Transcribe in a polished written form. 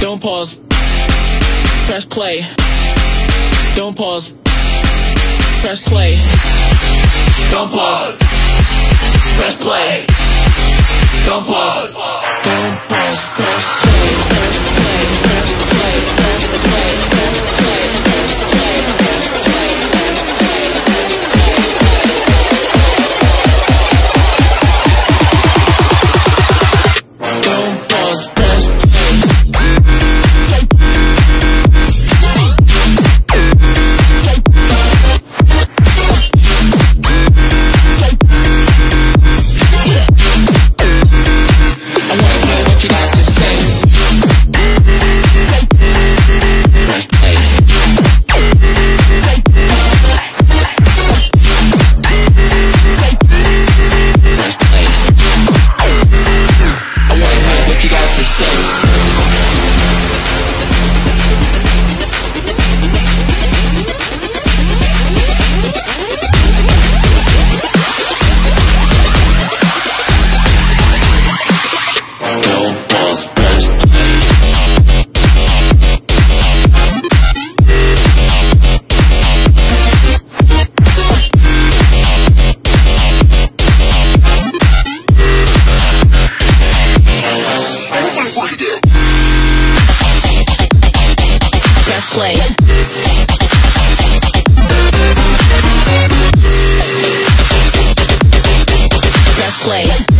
Don't pause. Press play. Don't pause. Press play. Don't pause. Press play. Don't pause. Don't pause. Press play. Press play. Press play. Press play. Press play. Press play. Press play. Press play. Don't pause. Press play. Play. Press play.